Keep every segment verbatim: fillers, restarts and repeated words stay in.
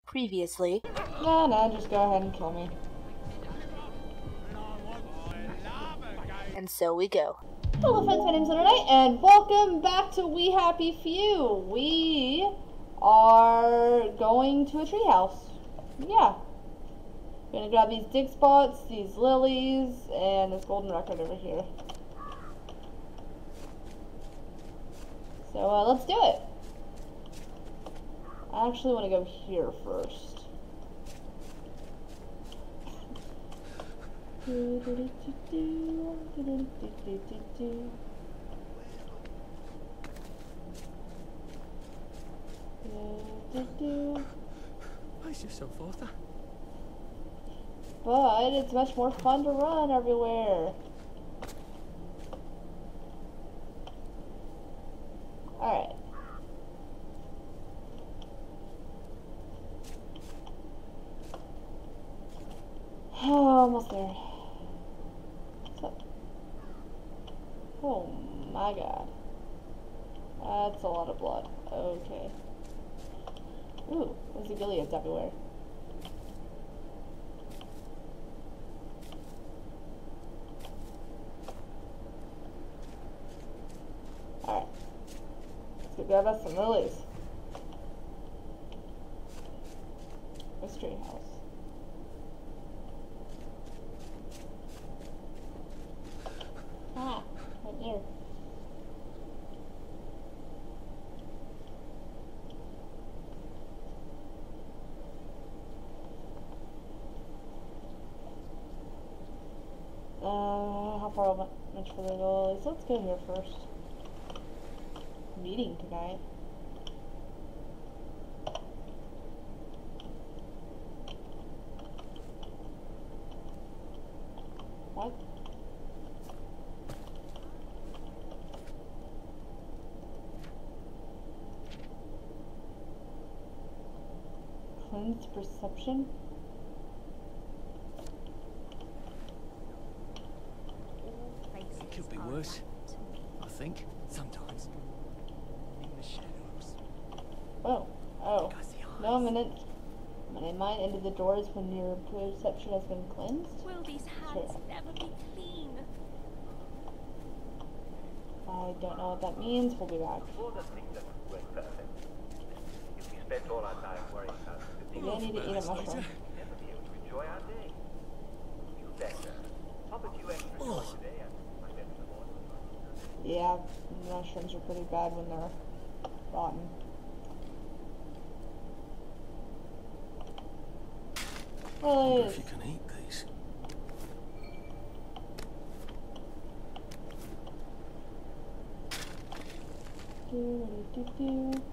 Previously. No, no, just go ahead and kill me. And so we go. Hello friends, my name is Knight, and welcome back to We Happy Few. We are going to a treehouse. Yeah. We're gonna grab these dig spots, these lilies, and this golden record over here. So uh, let's do it. I actually want to go here first. Place yourself, Arthur. But it's much more fun to run everywhere. Alright. Oh, almost there. So, oh my god. That's a lot of blood. Okay. Ooh, there's the Gileads everywhere. Alright. Let's go grab us some lilies. Mystery house. Ah, right here. Uh, how far much further to go? So let's go here first. Meeting tonight. What? Cleansed perception? It could be worse. I think. Sometimes. In the shadows. Oh. Oh. No, I'm gonna... I'm gonna mine into the doors when your perception has been cleansed? Will these hands Sure. never be clean? I don't know what that means. We'll be back. Before the thing that went perfect, if we spent all our time worrying about the things Maybe I need to eat a mushroom. we'll never be able to enjoy our day. You better. How about you extra joy today and I bet in the morning? Yeah, mushrooms are pretty bad when they're rotten. I wonder Lilies. if you can eat these. Do, do, do, do.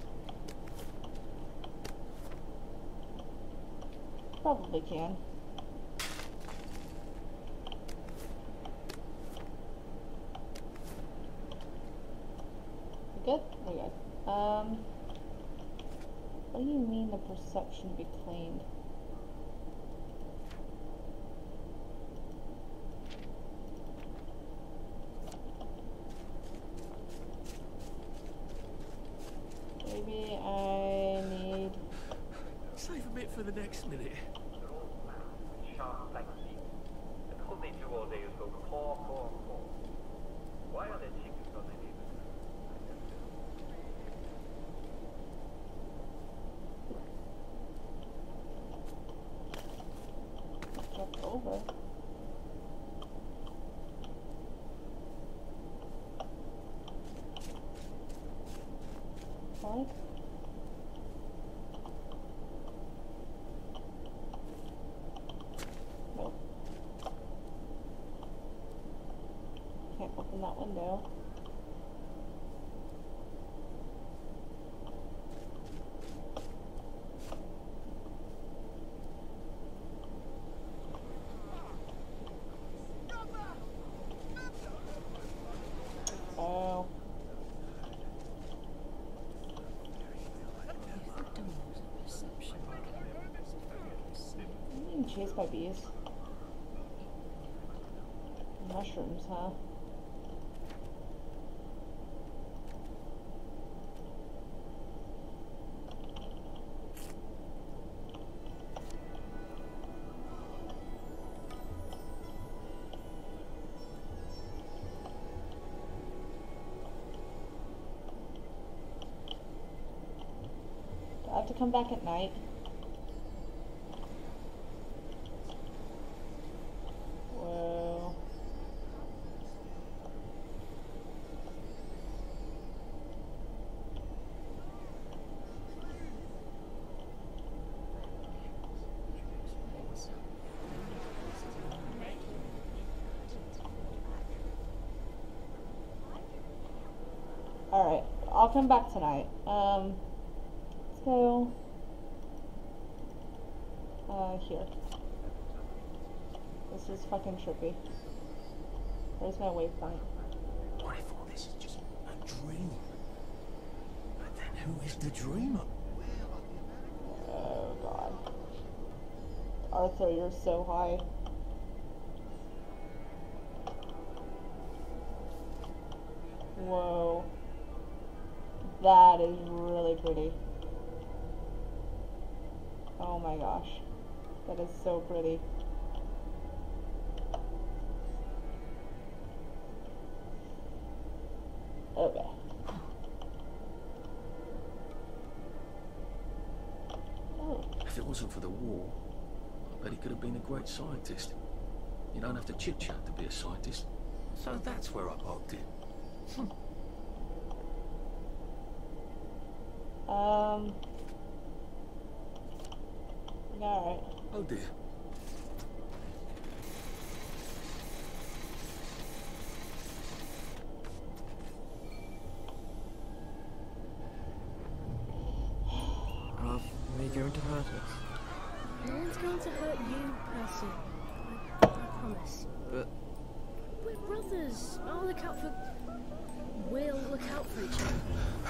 Probably can. We good? We're good. Um, what do you mean the perception to be cleaned? Maybe I need... Save a bit for the next minute. They're all black with sharp black teeth. And all they do all day is go caw, caw, caw. Why are there chickens on their neighbor's Jump over. What? Nope. Can't open that window. Oh. I'm being chased by bees. Mushrooms, huh? have to come back at night? Whoa. Alright, I'll come back tonight. Um, let's go, uh, here. This is fucking trippy. Where's my waypoint? What if all this is just a dream? But then who is the dreamer? Oh god. Arthur, you're so high. Whoa. That is really pretty. Oh my gosh. That is so pretty. Okay. Oh. If it wasn't for the war, I bet he could have been a great scientist. You don't have to chit-chat to be a scientist. So that's where I parked it. Um. Alright. Oh dear. Are we going to hurt us? No one's going to hurt you, Percy. I, I promise. But We're brothers. I'll look out for... We'll look out for each other.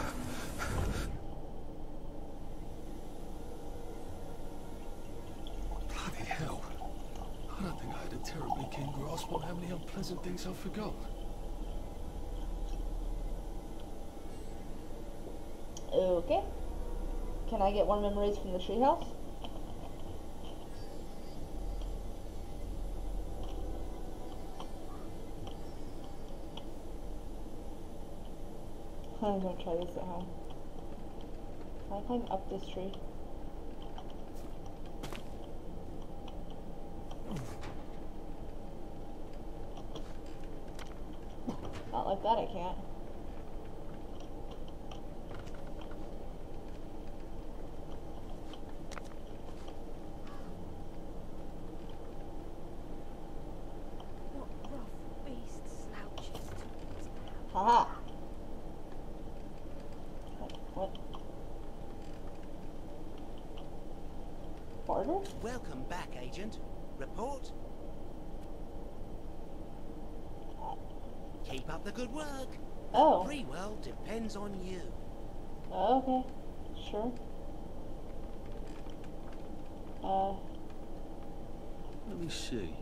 Bloody hell. I don't think I had a terribly keen grasp on how many unpleasant things I forgot. Okay. Can I get one memories from the treehouse? I'm gonna try this at home. Can I climb up this tree? Not like that, I can't. What rough beast slouches towards the house? Haha! What? Barter? Welcome back, Agent. Report? Keep up the good work. Oh. Free world depends on you. Okay. Sure. Uh, Let me see.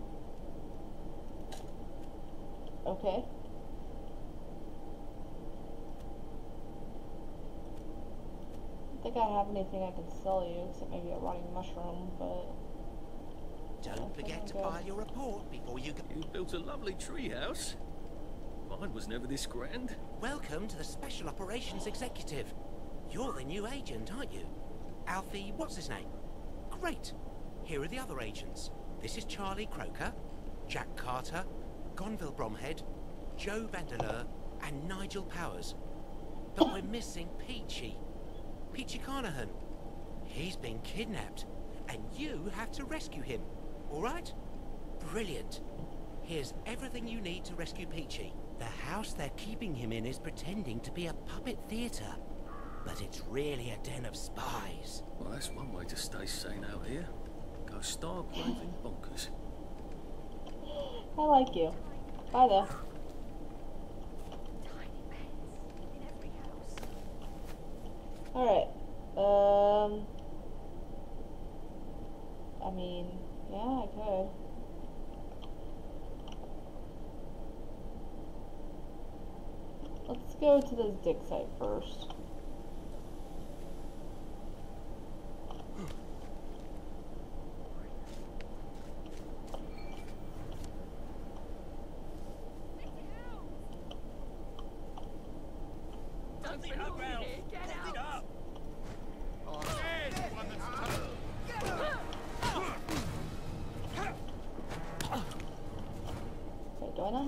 okay. I don't think I have anything I can sell you, except maybe a rotting mushroom, but... Don't forget to Okay. file your report before you go. You built a lovely treehouse. Mine was never this grand. Welcome to the Special Operations Executive. You're the new agent, aren't you? Alfie, what's his name? Great. Here are the other agents. This is Charlie Croker, Jack Carter, Gonville Bromhead, Joe Vandeleur, and Nigel Powers. But we're missing Peachy. Peachy Carnahan. He's been kidnapped, and you have to rescue him. All right? Brilliant. Here's everything you need to rescue Peachy. The house they're keeping him in is pretending to be a puppet theatre, but it's really a den of spies. Well, that's one way to stay sane out here. Go star raving bonkers. I like you. Bye, though. Tiny beds in every house. Alright. Um... I mean, yeah, I could. Let's go to this dig site first. Don't be around. Get out.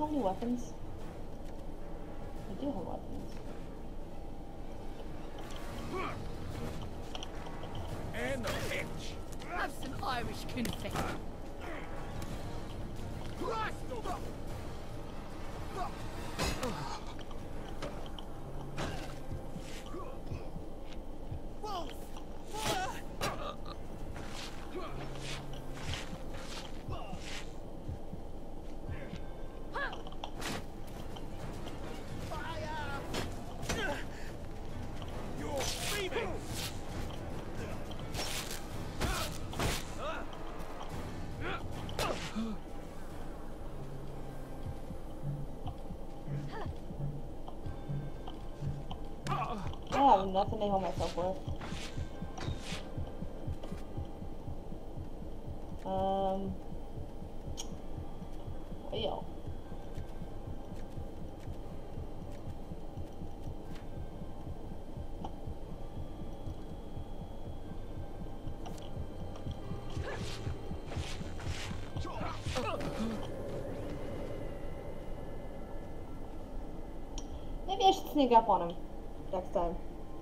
have any weapons? I do have weapons. And the hitch. Have some Irish confetti. I have nothing to heal myself with. Um. Yo. Maybe I should sneak up on him next time.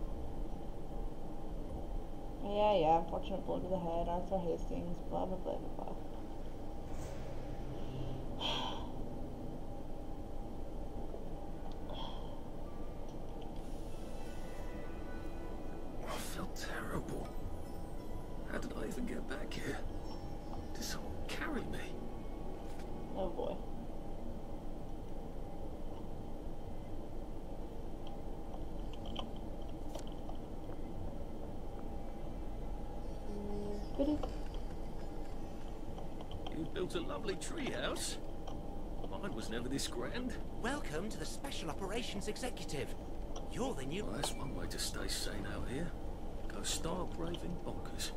Yeah, yeah, unfortunate blow to the head, Arthur Hastings, blah blah blah blah blah. I felt terrible. How did I even get back here? Did someone carry me? Oh boy. You built a lovely treehouse. Mine was never this grand. Welcome to the Special Operations Executive. You're the new... Well, that's one way to stay sane out here. Go stark raving bonkers.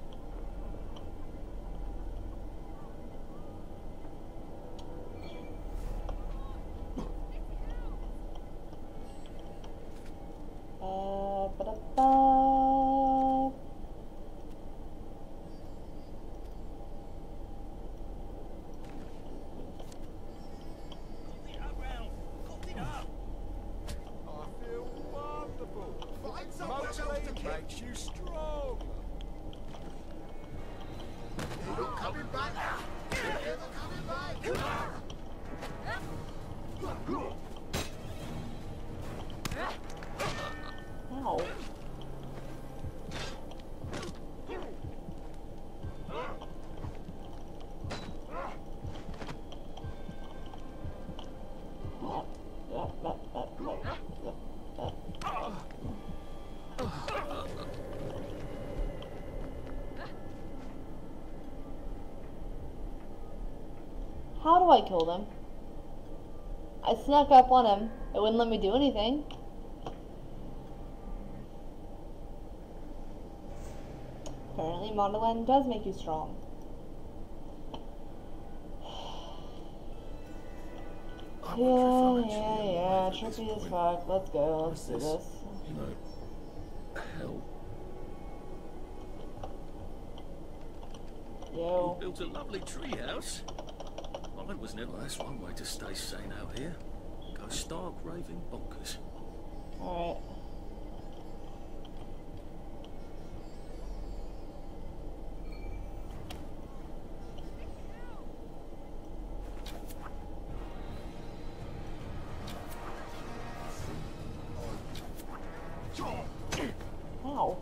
Uh, ba-da-ba. Makes you strong. You're coming back. You're coming back. Ow. How do I kill them? I snuck up on him. It wouldn't let me do anything. Apparently, Mondoland does make you strong. Yeah, yeah, yeah. Trippy as fuck. Let's go. Let's do this. You know, hell. Yo. You built a lovely treehouse. Mine was never. That's one way to stay sane out here. Go stark raving bonkers. Alright. Ow.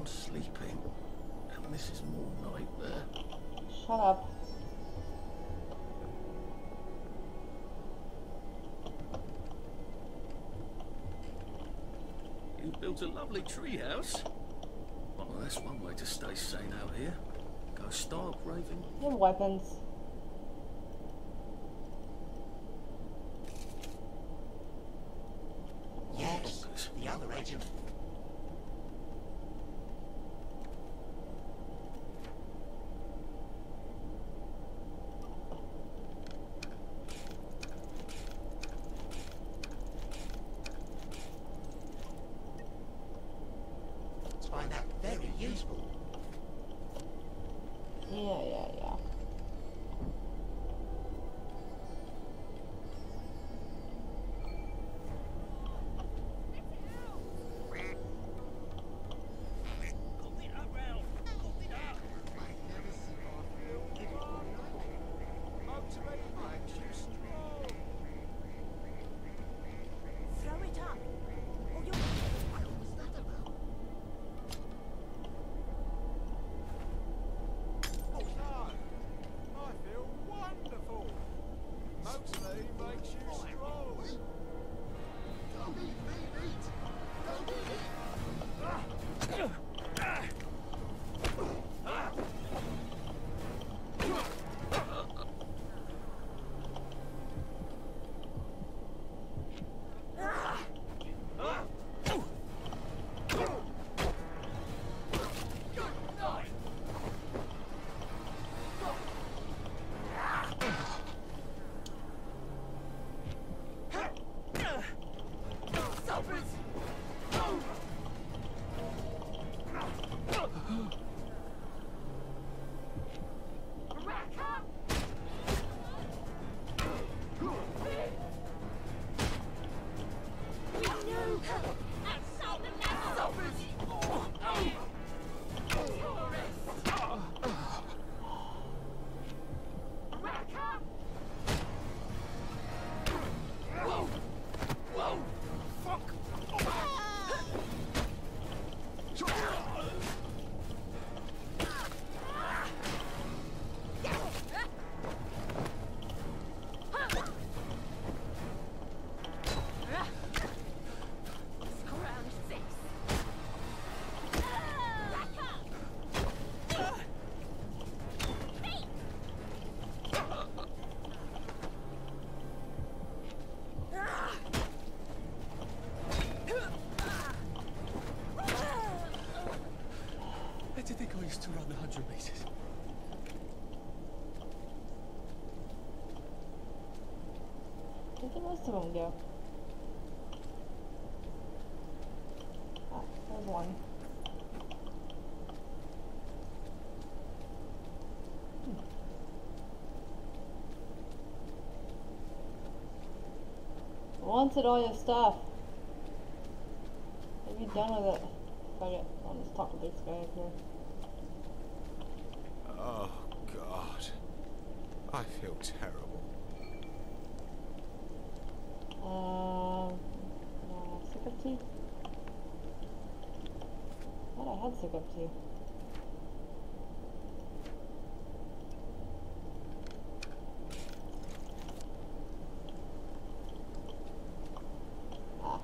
I'm sleeping. And this is more nightmare. Shut up. You built a lovely treehouse. Well, that's one way to stay sane out here. Go stark raving. You have weapons. Yes, the other agent. I find that very useful. Yeah, yeah, yeah. To run the hundred meters. Where did most of them go? Ah, there's one. Hmm. I wanted all your stuff. Are you done with it? Fuck it. I'll just talk to this guy up here. Oh, God. I feel terrible. Um, no, sick of tea? I thought I had sick of tea. Ah.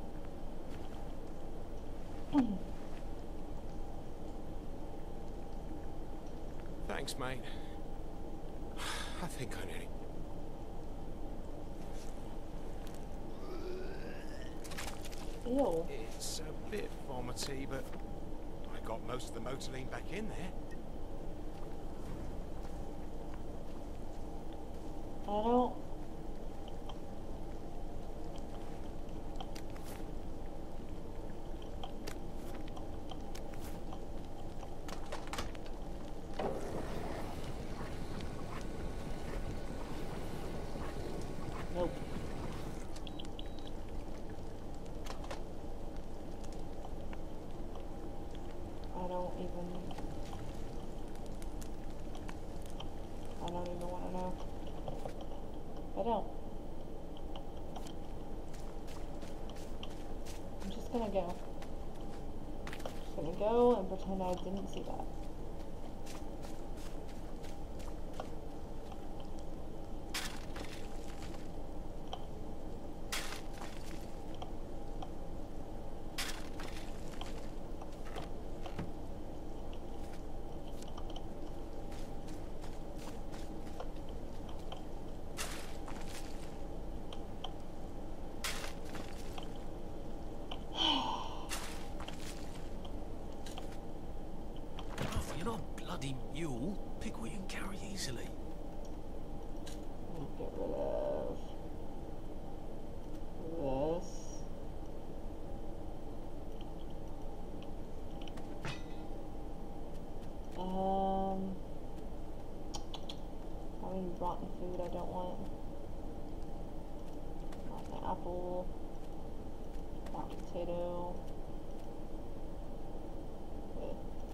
Thanks, mate. I think I need it. Ew. It's a bit vomity, but I got most of the motoline back in there. I don't... Nope. I don't even... I don't even want to know. I don't. I'm just gonna go. Just gonna go and pretend I didn't see that. You're not a bloody mule. Pick what you can carry easily. Get rid of this. Um, I mean, rotten food I don't want. Rotten apple. Rotten potato. Okay.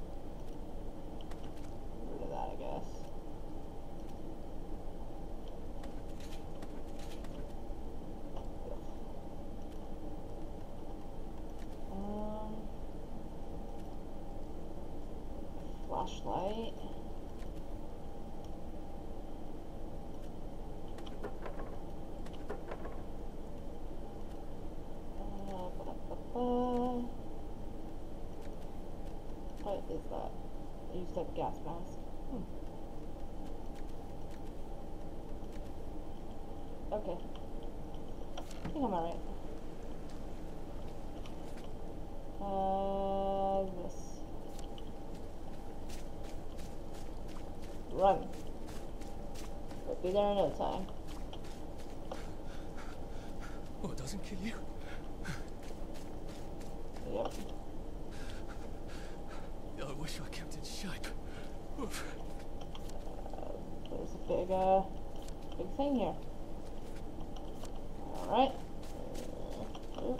Get rid of that, I guess. Um, flashlight. Uh, ba -ba -ba. What is that? Used up gas mask. Hmm. Okay. I think I'm alright. Uh, this. Run. We'll be there in no time. Oh, it doesn't kill you. Yep. I wish I kept in shape. Oof. Uh, there's a big, uh, big thing here. Alright. Uh,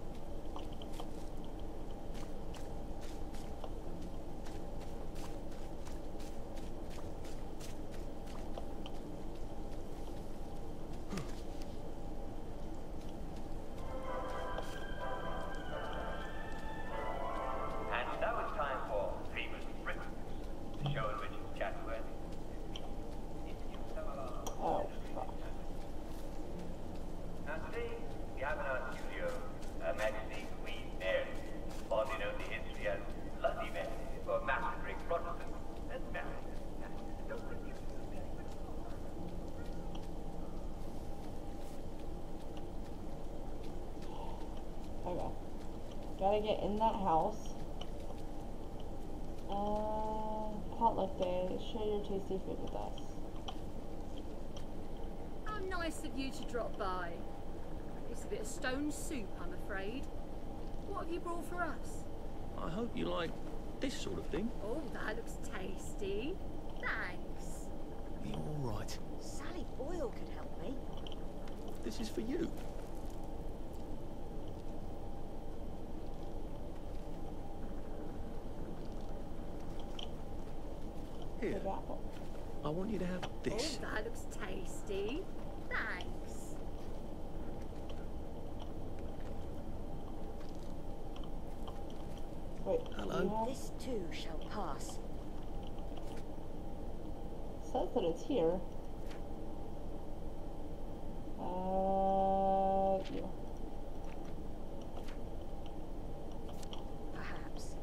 And now it's time for Famous Britain, the show in which Jack Webb oh, fuck. Now today, we have in our studio Her Majesty Queen Mary, fondly known in history as Bloody Mary, for massacring Protestants and Mary. Don't confuse the Mary with Okay. Gotta get in that house. Uh, potluck day. Share your tasty food with us. How nice of you to drop by. It's a bit of stone soup, I'm afraid. What have you brought for us? I hope you like this sort of thing. Oh, that looks tasty. Thanks. You're all right. Sally Boyle could help me. This is for you. Here, Big apple. I want you to have this. Oh, that looks tasty. Thanks. Wait. Hello. do you have- This too shall pass. Says that it's here. Uh, you. Perhaps.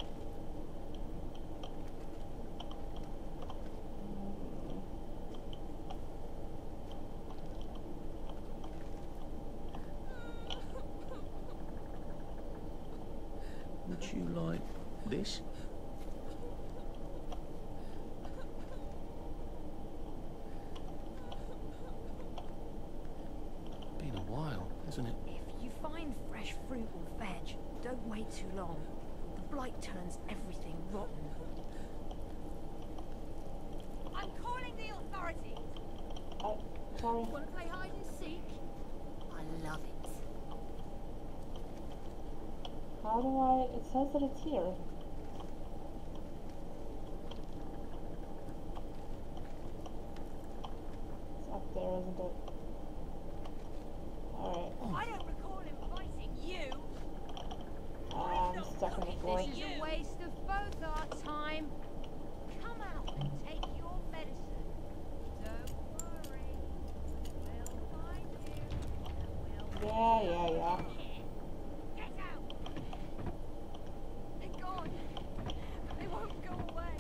Would you like this? Been a while, hasn't it? If you find fresh fruit or veg, don't wait too long. The blight turns everything rotten. I'm calling the authorities! I, sorry. Want to play hide and seek? I love it. How do I? It says that it's here. It's up there, isn't it? Alright. I don't recall inviting you! I'm stuck in the floor. This is a waste of both our time. Come out and take your medicine. Don't worry. We'll find you. And we'll Yeah, yeah, yeah. get out. They're gone. They won't go away.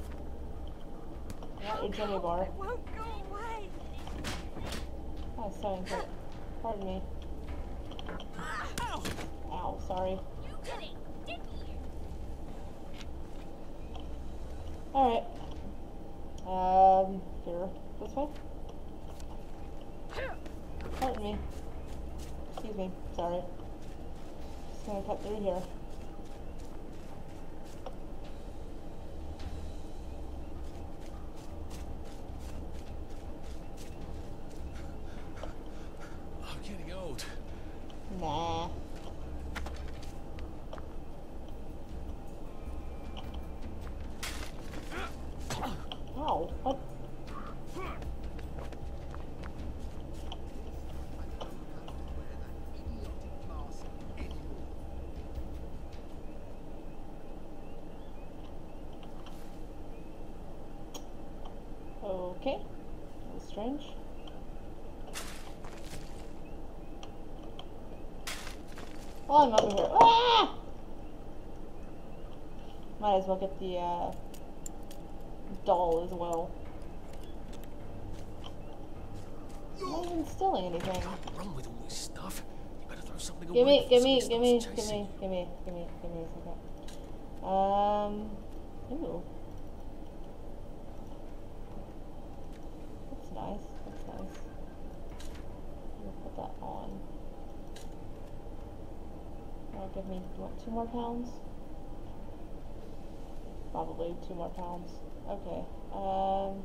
Not your Jimmy bar. They won't go away. Oh, sorry. Pardon me. Ow, sorry. You did it, didn't you? Alright. Um, here. This way? Pardon me. Excuse me. Sorry. Just gonna cut through here. I'm getting old. Nah. Ow, what? Okay. That's strange. Oh, I'm over here. Ah! Might as well get the uh, doll as well. I'm not even stealing anything. Run with all this stuff. You better throw something Give me, away give me, before give me, somebody give starts me, chasing give me, give me, give me a second. Um, ooh. That's nice, that's nice. I'm gonna put that on. That'll give me, what, two more pounds? Probably two more pounds. Okay, um,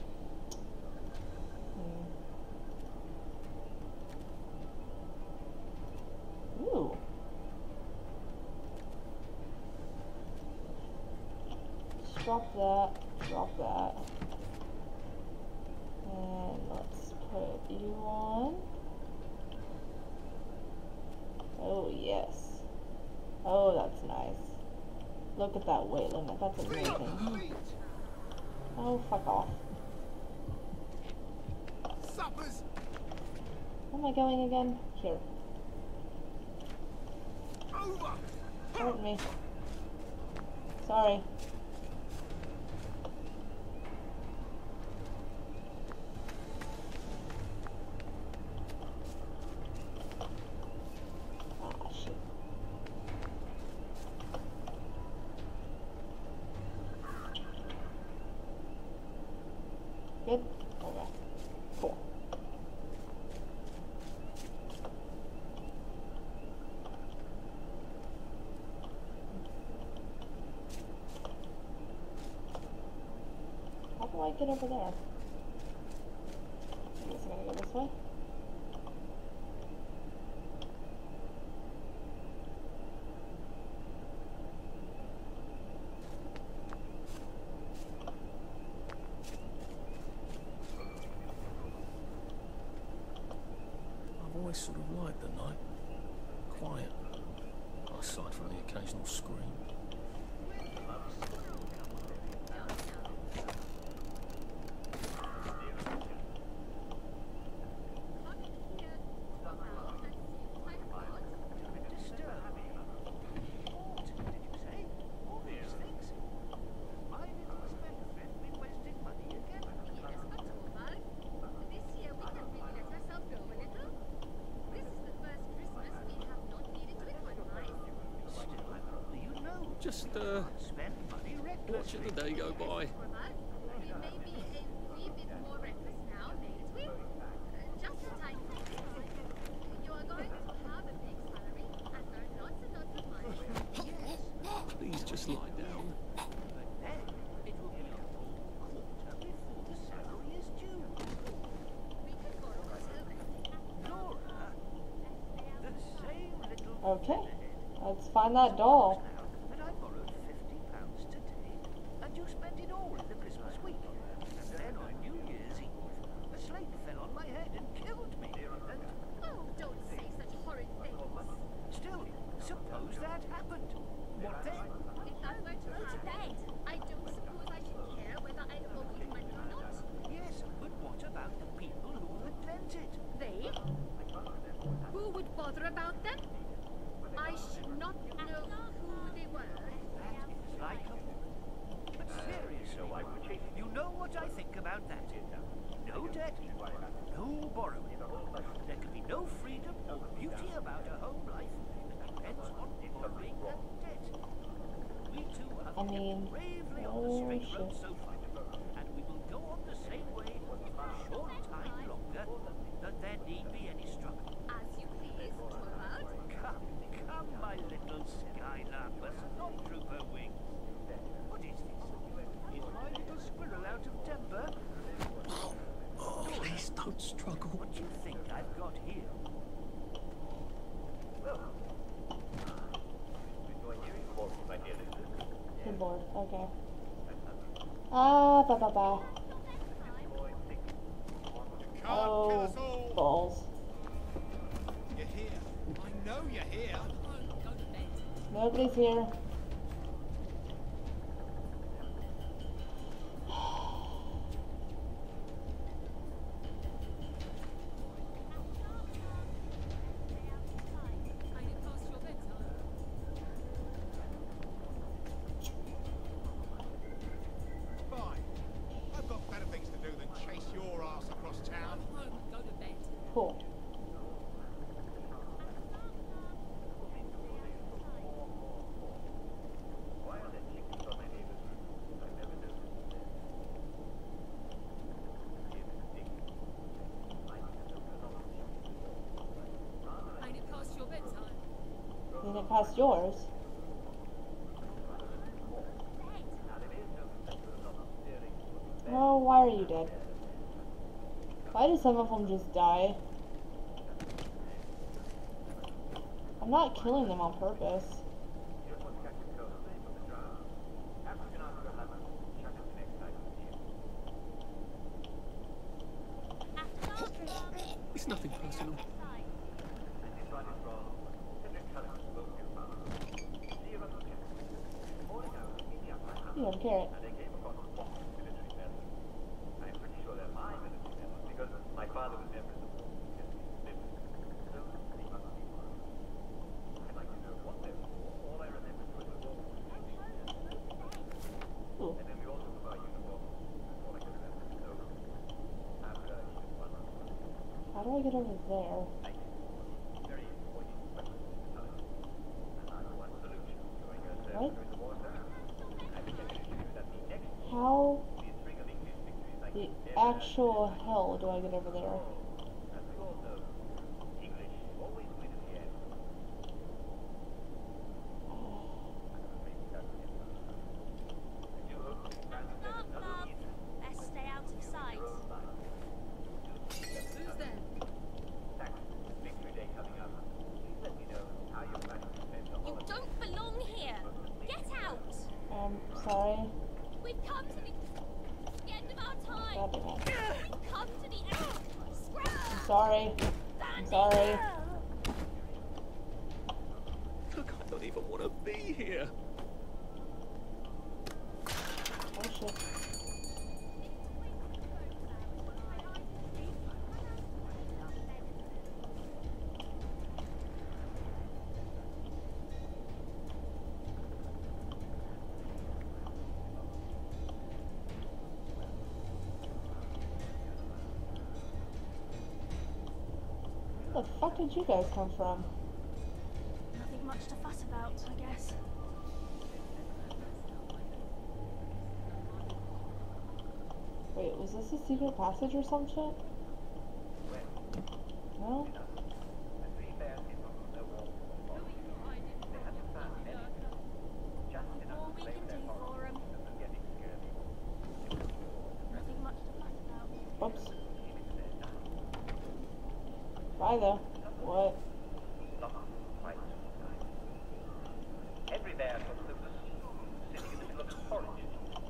hmm. Ooh. Just drop that, drop that. And let's put you on. Oh, yes. Oh, that's nice. Look at that weight limit, that's amazing. Oh, fuck off. Suppers. Where am I going again? Here. Over. Pardon me. Sorry. Ah, shit. Good? Okay. Cool. How do I get over there? I guess I gotta go this way. I've always sort of liked the night. Quiet. Aside from the occasional scream. Just, uh, watching the day go by. Please just lie down. Okay. Let's find that doll. But I borrowed fifty pounds today, and you spent it all in the Christmas week. And then on New Year's Eve, a slate fell on my head and killed me. And Oh, don't say such horrid things. still, suppose that happened. What then? I mean, Bravely on oh the straight road shit. so far, and we will go on the same way for a short time longer, that there need be any struggle. As you please, Torvald. Come, come, my little skylarker, stormtrooper wings. What is this? Is my little squirrel out of temper? Oh, please don't struggle. What do you think I've got here? Good lord, okay. Ah, ba ba ba. You can't kill us Oh, all. balls. You're here. I know you're here. Nobody's here. Ain't it past your bedtime? Fine. I've got better things to do than chase your ass across town. Home, go to bed. Cool. Ain't it past your bedtime? Isn't it past yours? Oh, why are you dead? Why do some of them just die? I'm not killing them on purpose. It's nothing personal. You have a carrot. I'm pretty sure they're my military men because my father was never in the war. So they must be mine. I'd like to know what they were for. All I remember was the war. Ooh. And then we all took about uniforms. That's all I can remember. So after I needed one, How do I get over there? very important questions at the time. And I know one solution. During a service What? during the war, sir. I can tell you that the next How the string of English victories like the never had. actual hell do I get over there? As we all know, English always win in the end. Maybe that's it. I do hope that France has another reason. Best stay out of sight. Who's there? Tax Victory Day coming up. Please let me know how you're planning to spend the You holiday. don't belong here. Get out. Um, sorry. We've come to the, the end of our time. God damn it. We've come to the end. Scrap. I'm sorry. I'm sorry. Look, I don't even want to be here. Oh shit. Where the fuck did you guys come from? Nothing much to fuss about, I guess. Wait, was this a secret passage or some shit? No? The three bears came up from their wall. They hadn't found anything. Just enough All to we claim can their do forest for 'em. from getting scurvy. Nothing much to fuss about. Whoops. Bye though. What? Not quite so nice. Every bear thought there was a spoon sitting in the middle of its porridge.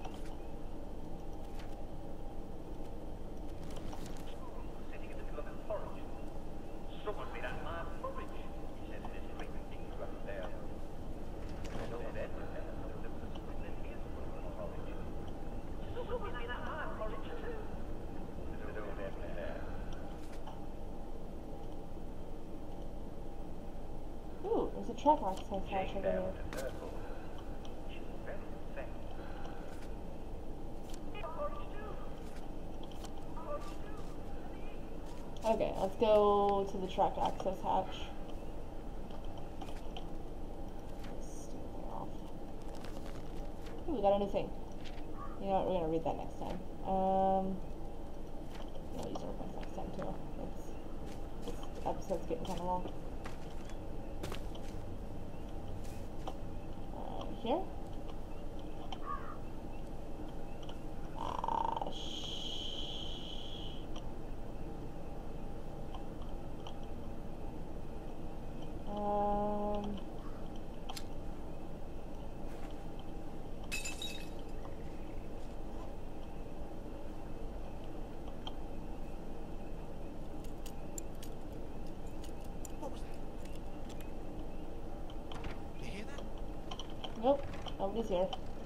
Spoon sitting in the middle of its porridge. Someone made out my porridge, he said in his great big rough bear. So then, there was a spoon in his porridge. Someone made out my porridge too. Said old Emily Bear. Ooh, there's a track access hatch over here. Okay, let's go to the track access hatch. Stupid thing off. Ooh, we got a new thing. You know what? We're gonna read that next time. Um, we'll use our points next time too. It's, this episode's getting kind of long. Uh, here. Ah, shh. Um. What was that? You hear that? Nope, nobody's here.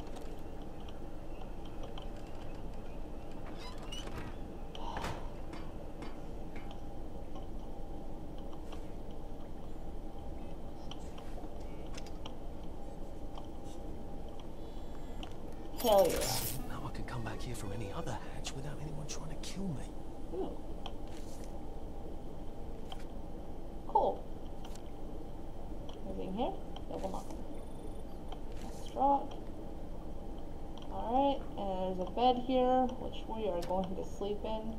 Hell yeah. Now I can come back here from any other hatch without anyone trying to kill me. Ooh. Cool. Anything here? Double nothing. Straw. Alright, and there's a bed here, which we are going to sleep in.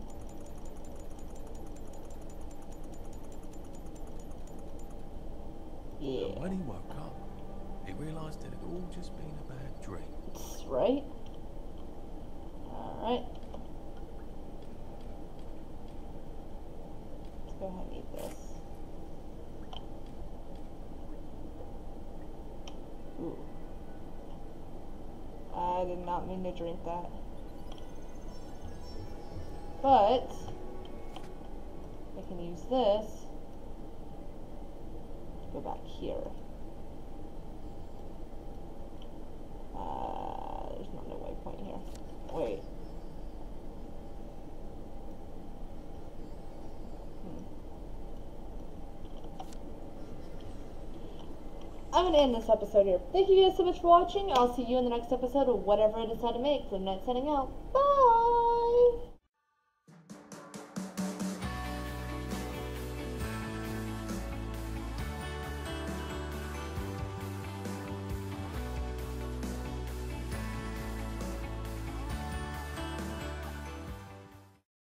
Yeah. And when he woke up, he realised it had all just been a bad dream. Right? Alright. Let's go ahead and eat this. Ooh. I did not mean to drink that. But I can use this to go back here. Uh, there's not no waypoint here. Wait. Hmm. I'm gonna end this episode here. Thank you guys so much for watching. I'll see you in the next episode of whatever I decide to make. So I'm not setting out. Bye!